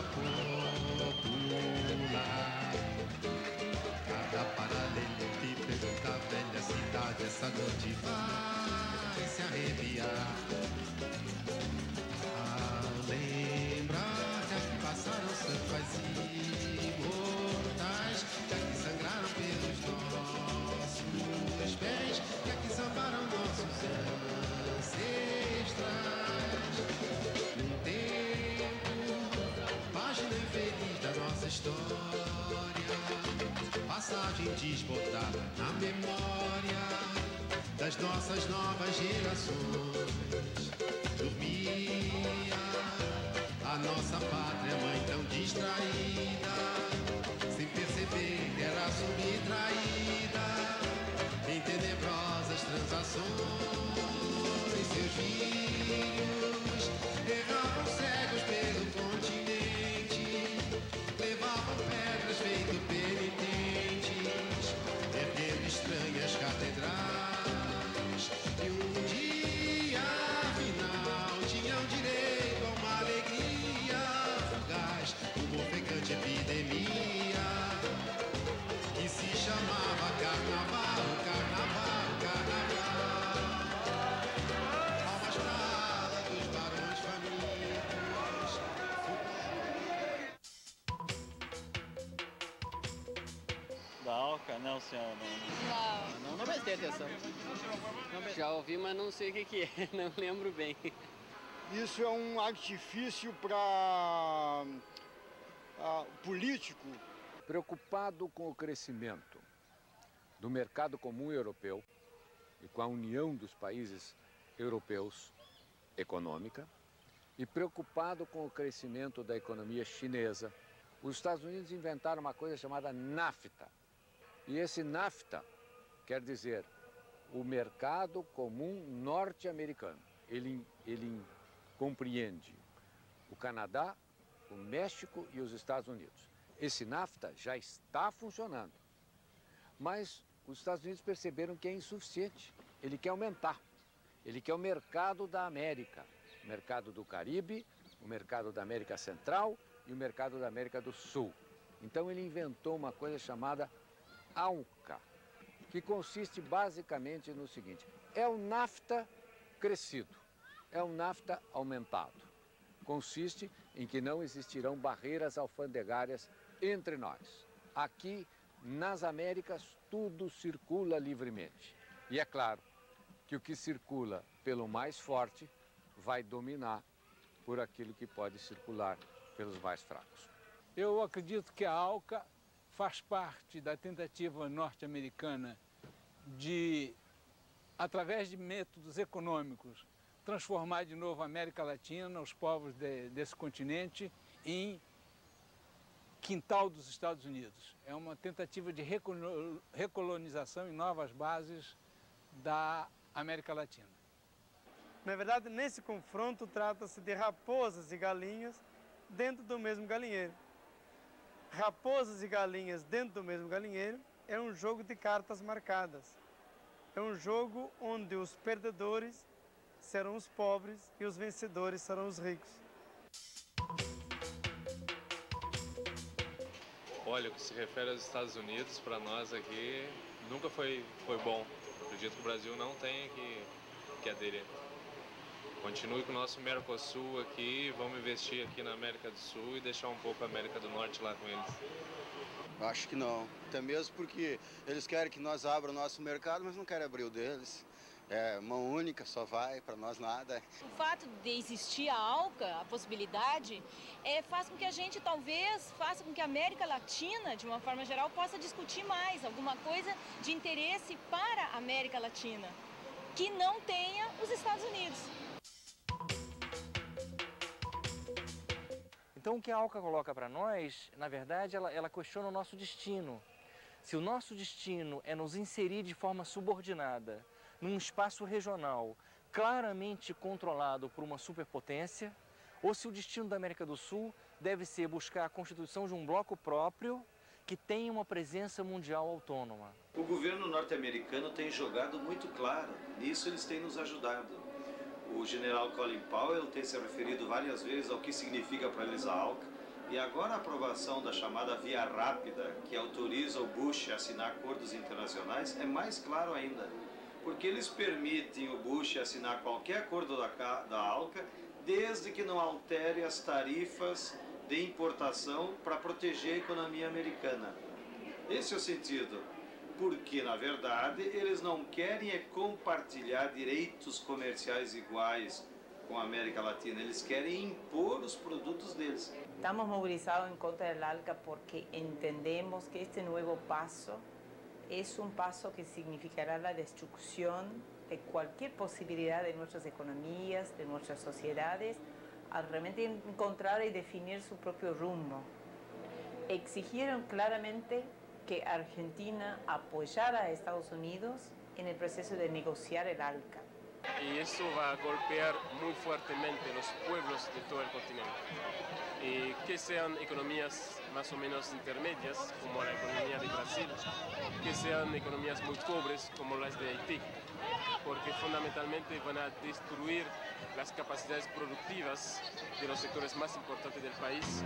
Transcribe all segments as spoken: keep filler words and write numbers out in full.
popular. Cada paralelepípedo da velha cidade essa noite vai se arrepiar. Ao lembrar que aqui passaram santos imortais, que aqui sangraram pelos nossos pés, que aqui sambaram nossos ancestrais. Num tempo, página infeliz da nossa história, passagem desbotada na memória das nossas novas gerações. Dormia a nossa pátria mãe tão distraída, sem perceber que era subtraída em tenebrosas transações. Seus filhos erravam cegos pelo continente, levavam pedras feito penitentes, erguendo estranhas catedrais. E um dia final tinham direito a uma alegria fugaz, uma ofegante epidemia que se chamava carnaval, carnaval, carnaval. Palmas pra ala dos barões famintos. Da Alca, não, senhor, não. Não. Não, não prestei atenção. Não prestei. Já ouvi, mas não sei o que, que é, não lembro bem. Isso é um artifício para uh, político. Preocupado com o crescimento do mercado comum europeu e com a união dos países europeus econômica, e preocupado com o crescimento da economia chinesa, os Estados Unidos inventaram uma coisa chamada NAFTA. E esse NAFTA quer dizer o mercado comum norte-americano. Ele, ele compreende o Canadá, o México e os Estados Unidos. Esse NAFTA já está funcionando, mas os Estados Unidos perceberam que é insuficiente. Ele quer aumentar. Ele quer o mercado da América, o mercado do Caribe, o mercado da América Central e o mercado da América do Sul. Então ele inventou uma coisa chamada ALCA, que consiste basicamente no seguinte: é o NAFTA crescido, é o NAFTA aumentado. Consiste em que não existirão barreiras alfandegárias entre nós. Aqui, nas Américas, tudo circula livremente. E é claro que o que circula pelo mais forte vai dominar por aquilo que pode circular pelos mais fracos. Eu acredito que a ALCA faz parte da tentativa norte-americana de, através de métodos econômicos, transformar de novo a América Latina, os povos de, desse continente, em quintal dos Estados Unidos. É uma tentativa de recolonização em novas bases da América Latina. Na verdade, nesse confronto, trata-se de raposas e galinhas dentro do mesmo galinheiro. Raposas e galinhas dentro do mesmo galinheiro é um jogo de cartas marcadas. É um jogo onde os perdedores serão os pobres e os vencedores serão os ricos. Olha, o que se refere aos Estados Unidos, para nós aqui, nunca foi, foi bom. Acredito que o Brasil não tenha que, que aderir. Continue com o nosso Mercosul aqui, vamos investir aqui na América do Sul e deixar um pouco a América do Norte lá com eles. Acho que não. Até mesmo porque eles querem que nós abra o nosso mercado, mas não querem abrir o deles. É mão única, só vai, para nós nada. O fato de existir a ALCA, a possibilidade, é, faz com que a gente talvez, faça com que a América Latina, de uma forma geral, possa discutir mais alguma coisa de interesse para a América Latina, que não tenha os Estados Unidos. Então o que a ALCA coloca para nós, na verdade, ela, ela questiona o nosso destino. Se o nosso destino é nos inserir de forma subordinada num espaço regional claramente controlado por uma superpotência, ou se o destino da América do Sul deve ser buscar a constituição de um bloco próprio que tenha uma presença mundial autônoma. O governo norte-americano tem jogado muito claro, nisso eles têm nos ajudado. O general Colin Powell tem se referido várias vezes ao que significa para eles a ALCA. E agora a aprovação da chamada Via Rápida, que autoriza o Bush a assinar acordos internacionais, é mais claro ainda, porque eles permitem o Bush assinar qualquer acordo da, da ALCA, desde que não altere as tarifas de importação para proteger a economia americana. Esse é o sentido, porque, na verdade, eles não querem é compartilhar direitos comerciais iguais com a América Latina, eles querem impor os produtos deles. Estamos movilizados em contra da ALCA porque entendemos que este novo passo é um passo que significará a destruição de qualquer possibilidade de nossas economias, de nossas sociedades, a realmente encontrar e definir seu próprio rumo. Exigiram claramente que a Argentina apoyara a Estados Unidos en el proceso de negociar el ALCA. Y eso va a golpear muy fuertemente los pueblos de todo el continente. Y que sean economías más o menos intermedias, como la economía de Brasil, que sean economías muy pobres, como las de Haití, porque fundamentalmente van a destruir las capacidades productivas de los sectores más importantes del país.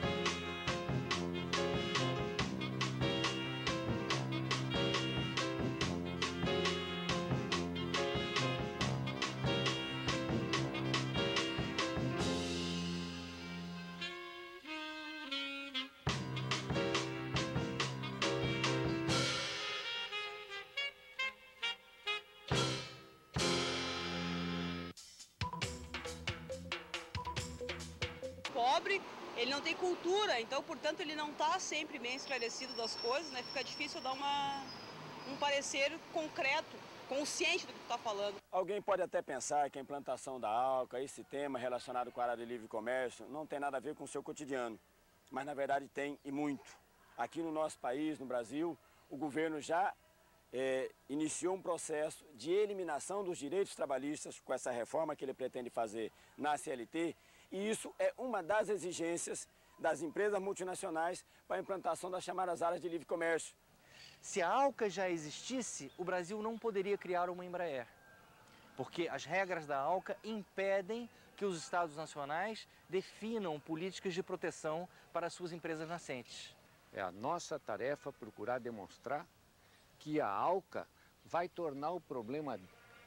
Pobre, ele não tem cultura, então, portanto, ele não está sempre bem esclarecido das coisas, né? Fica difícil dar uma, um parecer concreto, consciente do que tu está falando. Alguém pode até pensar que a implantação da ALCA, esse tema relacionado com a área de livre comércio, não tem nada a ver com o seu cotidiano, mas, na verdade, tem e muito. Aqui no nosso país, no Brasil, o governo já é, iniciou um processo de eliminação dos direitos trabalhistas com essa reforma que ele pretende fazer na C L T, e isso é uma das exigências das empresas multinacionais para a implantação das chamadas áreas de livre comércio. Se a ALCA já existisse, o Brasil não poderia criar uma Embraer, porque as regras da ALCA impedem que os Estados nacionais definam políticas de proteção para suas empresas nascentes. É a nossa tarefa procurar demonstrar que a ALCA vai tornar o problema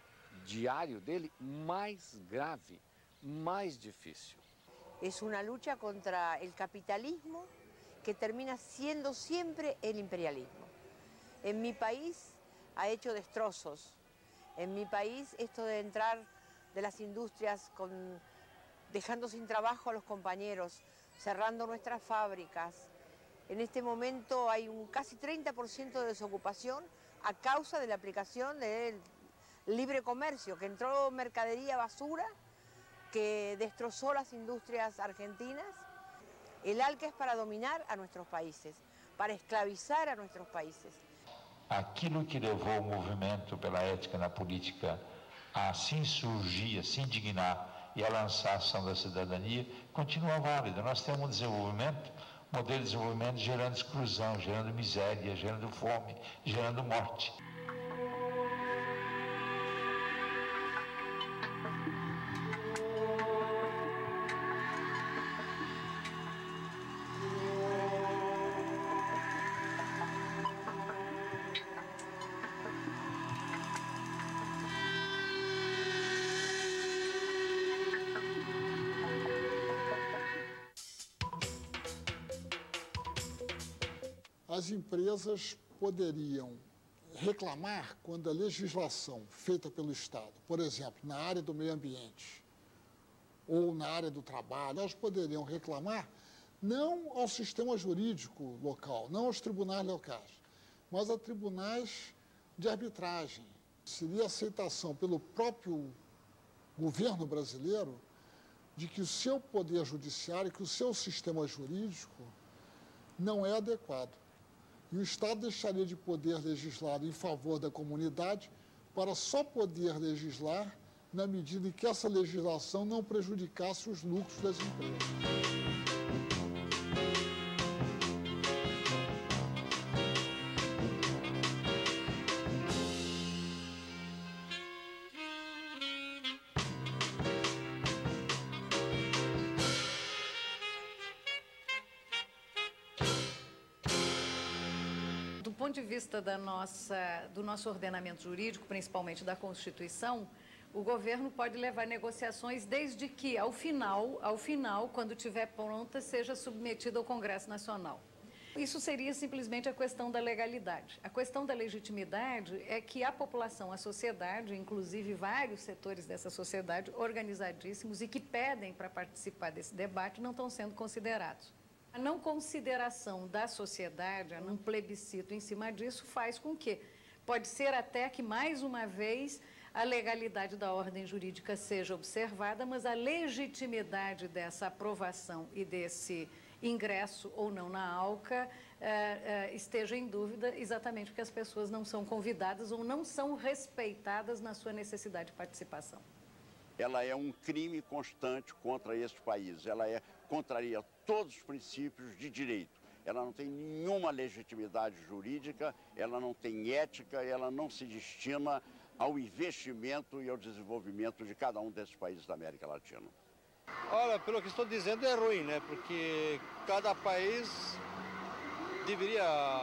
diário dele mais grave, más difícil. Es una lucha contra el capitalismo que termina siendo siempre el imperialismo. En mi país ha hecho destrozos. En mi país esto de entrar de las industrias con, dejando sin trabajo a los compañeros, cerrando nuestras fábricas. En este momento hay un casi treinta por ciento de desocupación a causa de la aplicación del libre comercio, que entró mercadería basura, que destrozó las industrias argentinas. El ALCA es para dominar a nuestros países, para esclavizar a nuestros países. Aquilo que levou o movimento pela ética na política a se insurgir, a se indignar e a lançar a ação da cidadania, continua válido. Nós temos um desenvolvimento, um modelo de desenvolvimento gerando exclusão, gerando miséria, gerando fome, gerando morte. As empresas poderiam reclamar quando a legislação feita pelo Estado, por exemplo, na área do meio ambiente ou na área do trabalho, elas poderiam reclamar não ao sistema jurídico local, não aos tribunais locais, mas a tribunais de arbitragem. Seria a aceitação pelo próprio governo brasileiro de que o seu poder judiciário, que o seu sistema jurídico não é adequado. E o Estado deixaria de poder legislar em favor da comunidade para só poder legislar na medida em que essa legislação não prejudicasse os lucros das empresas. ponto de vista da nossa, do nosso ordenamento jurídico, principalmente da Constituição, o governo pode levar negociações desde que, ao final, ao final, quando estiver pronta, seja submetido ao Congresso Nacional. Isso seria simplesmente a questão da legalidade. A questão da legitimidade é que a população, a sociedade, inclusive vários setores dessa sociedade organizadíssimos e que pedem para participar desse debate, não estão sendo considerados. A não consideração da sociedade, a não plebiscito em cima disso, faz com que, pode ser até que, mais uma vez, a legalidade da ordem jurídica seja observada, mas a legitimidade dessa aprovação e desse ingresso ou não na ALCA eh, eh, esteja em dúvida, exatamente porque as pessoas não são convidadas ou não são respeitadas na sua necessidade de participação. Ela é um crime constante contra esses países, ela é, contraria todos os princípios de direito. Ela não tem nenhuma legitimidade jurídica, ela não tem ética, ela não se destina ao investimento e ao desenvolvimento de cada um desses países da América Latina. Olha, pelo que estou dizendo é ruim, né? Porque cada país deveria,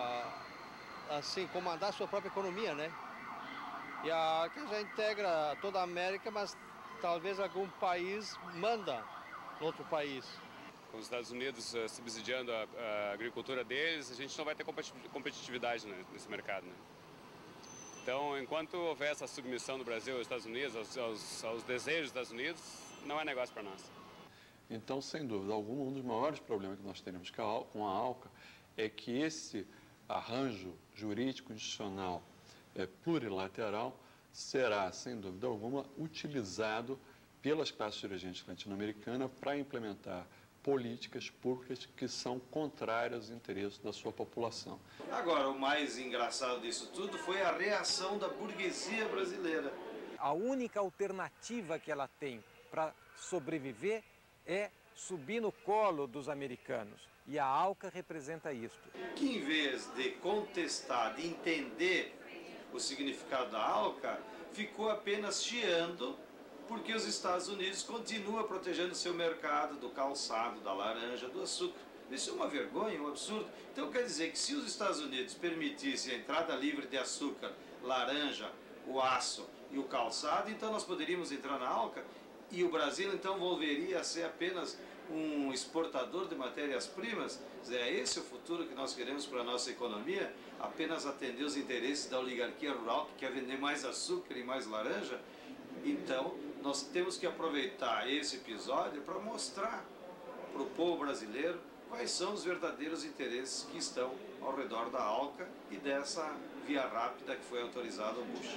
assim, comandar a sua própria economia, né? E a ALCA já integra toda a América, mas talvez algum país manda no outro país. Com os Estados Unidos uh, subsidiando a, a agricultura deles, a gente não vai ter competitividade, né, nesse mercado, né? Então, enquanto houver essa submissão do Brasil aos Estados Unidos, aos, aos, aos desejos dos Estados Unidos, não é negócio para nós. Então, sem dúvida alguma, um dos maiores problemas que nós teremos com a ALCA é que esse arranjo jurídico institucional é, plurilateral será, sem dúvida alguma, utilizado pelas classes dirigentes latino-americanas para implementar políticas públicas que são contrárias aos interesses da sua população. Agora, o mais engraçado disso tudo foi a reação da burguesia brasileira. A única alternativa que ela tem para sobreviver é subir no colo dos americanos. E a ALCA representa isso. Que em vez de contestar, de entender o significado da ALCA, ficou apenas chiando porque os Estados Unidos continuam protegendo seu mercado do calçado, da laranja, do açúcar. Isso é uma vergonha, um absurdo. Então quer dizer que se os Estados Unidos permitissem a entrada livre de açúcar, laranja, o aço e o calçado, então nós poderíamos entrar na ALCA e o Brasil então volveria a ser apenas um exportador de matérias-primas? É esse o futuro que nós queremos para a nossa economia? Apenas atender os interesses da oligarquia rural que quer vender mais açúcar e mais laranja? Então, nós temos que aproveitar esse episódio para mostrar para o povo brasileiro quais são os verdadeiros interesses que estão ao redor da ALCA e dessa via rápida que foi autorizada ao Bush.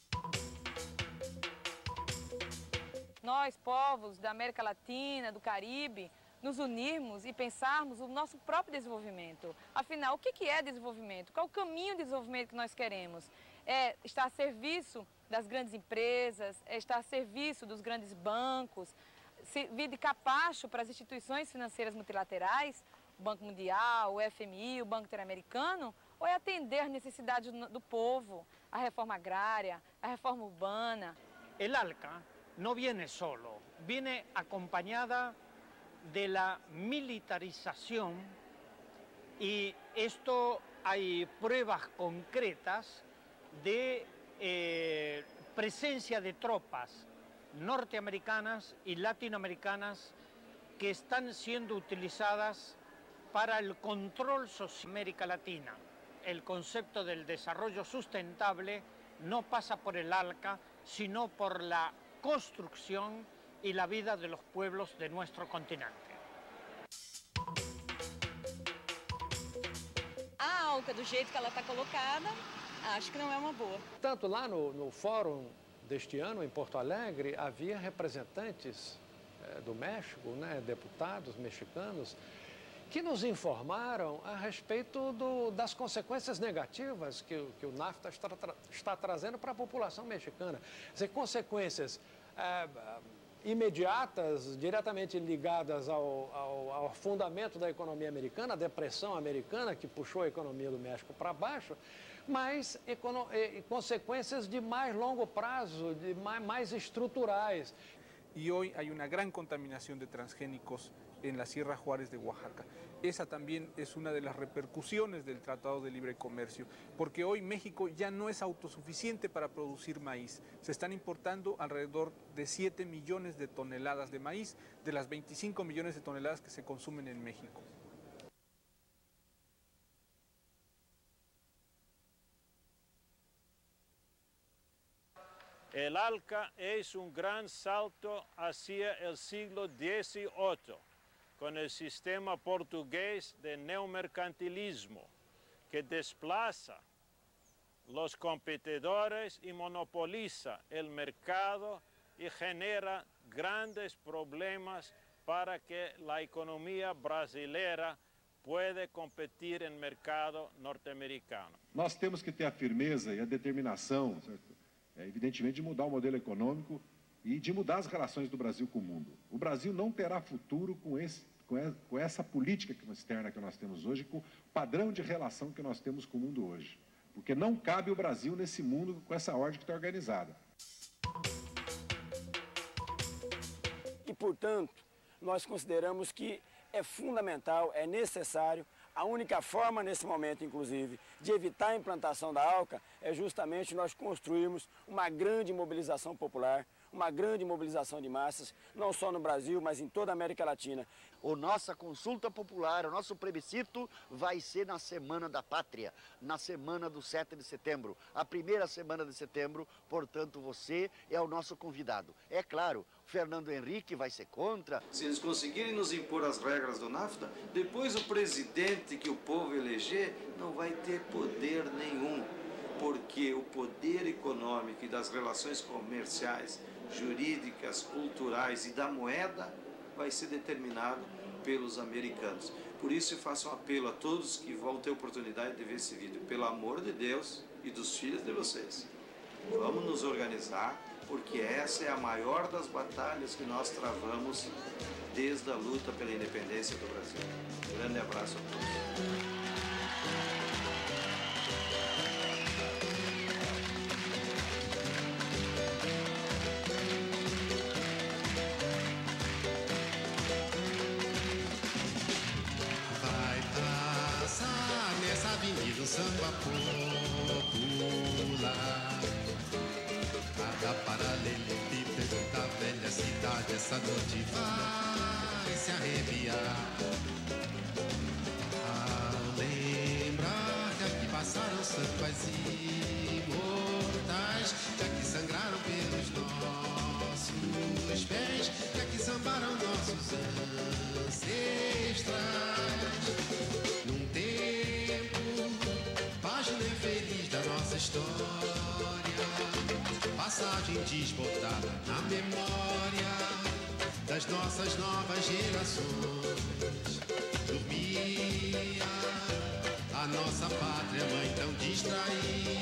Nós, povos da América Latina, do Caribe, nos unirmos e pensarmos o nosso próprio desenvolvimento. Afinal, o que é desenvolvimento? Qual é o caminho de desenvolvimento que nós queremos? É estar a serviço das grandes empresas, é estar a serviço dos grandes bancos, servir de capacho para as instituições financeiras multilaterais, o Banco Mundial, o F M I, o Banco Interamericano, ou é atender as necessidades do povo, a reforma agrária, a reforma urbana? El ALCA no viene solo, viene acompañada de la militarización y esto hay pruebas concretas de eh, presencia de tropas norteamericanas y latinoamericanas que están siendo utilizadas para el control social de América Latina. El concepto del desarrollo sustentable no pasa por el ALCA, sino por la construcción y la vida de los pueblos de nuestro continente. A ALCA, do jeito que ela está colocada, acho que não é uma boa. Tanto lá no, no fórum deste ano, em Porto Alegre, havia representantes eh, do México, né, deputados mexicanos, que nos informaram a respeito do, das consequências negativas que, que o NAFTA está, tra está trazendo para a população mexicana. Quer dizer, consequências é, imediatas, diretamente ligadas ao, ao, ao fundamento da economia americana, a depressão americana que puxou a economia do México para baixo, mas e, consequências de mais longo prazo, de mais, mais estruturais. Y hoy hay una gran contaminación de transgénicos en la Sierra Juárez de Oaxaca. Esa también es una de las repercusiones del Tratado de Libre Comercio, porque hoy México ya no es autosuficiente para producir maíz. Se están importando alrededor de siete millones de toneladas de maíz, de las veinticinco millones de toneladas que se consumen en México. El ALCA es un gran salto hacia el siglo dieciocho, con el sistema portugués de neomercantilismo, que desplaza los competidores y monopoliza el mercado y genera grandes problemas para que la economía brasileira pueda competir en mercado norte-americano. Nós temos que ter a firmeza e a determinação, certo? É, evidentemente, de mudar o modelo econômico e de mudar as relações do Brasil com o mundo. O Brasil não terá futuro com, esse, com essa política externa que nós temos hoje, com o padrão de relação que nós temos com o mundo hoje. Porque não cabe o Brasil nesse mundo com essa ordem que está organizada. E, portanto, nós consideramos que é fundamental, é necessário, a única forma nesse momento, inclusive, de evitar a implantação da ALCA é justamente nós construirmos uma grande mobilização popular, uma grande mobilização de massas, não só no Brasil, mas em toda a América Latina. A nossa consulta popular, o nosso plebiscito vai ser na Semana da Pátria, na semana do sete de setembro, a primeira semana de setembro, portanto você é o nosso convidado. É claro, Fernando Henrique vai ser contra. Se eles conseguirem nos impor as regras do NAFTA, depois o presidente que o povo eleger não vai ter poder nenhum, porque o poder econômico e das relações comerciais, jurídicas, culturais e da moeda vai ser determinado pelos americanos. Por isso eu faço um apelo a todos que vão ter oportunidade de ver esse vídeo. Pelo amor de Deus e dos filhos de vocês, vamos nos organizar, porque essa é a maior das batalhas que nós travamos desde a luta pela independência do Brasil. Um grande abraço a todos. Do samba popular, cada paralelepípedo da velha cidade essa noite vai se arrepiar. Ao lembrar que aqui passaram santos imortais, que aqui sangraram pelos nossos pés, que aqui sambaram nossos ancestrais. Num tempo, página infeliz da nossa história, passagem desbotada na memória das nossas novas gerações. Dormia a nossa pátria mãe tão distraída,